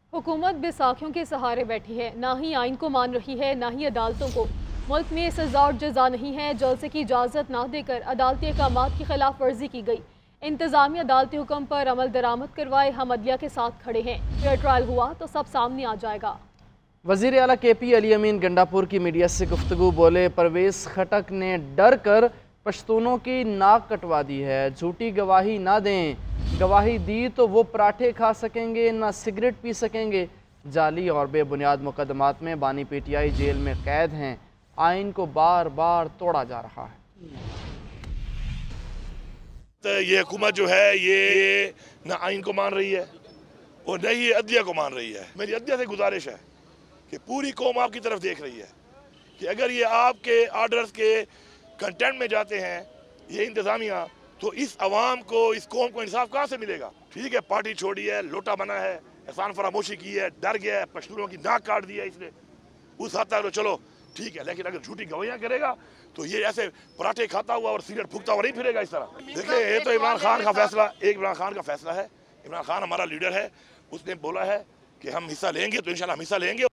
हुकूमत बैसाखियों के सहारे बैठी है, ना ही आइन को मान रही है ना ही अदालतों को। मुल्क में सजा और जजा नहीं है। जलसे की इजाज़त ना देकर अदालती अहकामात की खिलाफ वर्जी की गई। इंतजामी अदालती हुक्म पर अमल दरामद करवाए, हम अदलिया के साथ खड़े हैं। फेयर ट्रायल हुआ तो सब सामने आ जाएगा। वज़ीर आला KP अली अमीन गंडापुर की मीडिया से गुफ्तगू बोले, परवेज़ खटक ने डर कर पश्तूनों की नाक कटवा दी है। झूठी गवाही ना दें, गवाही दी तो वो पराठे खा सकेंगे ना सिगरेट पी सकेंगे। जाली और बेबुनियाद मुकदमात में बानी PTI जेल में कैद हैं। आइन को बार बार तोड़ा जा रहा है। तो ये हुकूमत जो है ये न आइन को मान रही है और न ही अदलिया को मान रही है। मेरी अदलिया से गुजारिश है कि पूरी कौम आपकी तरफ देख रही है कि अगर ये आपके आर्डर्स के कंटेंट में जाते हैं ये इंतज़ामिया, तो इस अवाम को, इस कौम को इंसाफ कहाँ से मिलेगा। ठीक है, पार्टी छोड़ी है, लोटा बना है, एहसान फरामोशी की है, डर गया है, पश्तूनों की नाक काट दी है इसने, उस हद तक तो चलो ठीक है। लेकिन अगर झूठी गवाहियाँ करेगा तो ये ऐसे पराठे खाता हुआ और सिगरेट फूकता हुआ नहीं फिरेगा इस तरह। देखिए, ये तो इमरान खान का फैसला, इमरान खान का फैसला है। इमरान खान हमारा लीडर है, उसने बोला है कि हम हिस्सा लेंगे तो इंशाल्लाह हम हिस्सा लेंगे।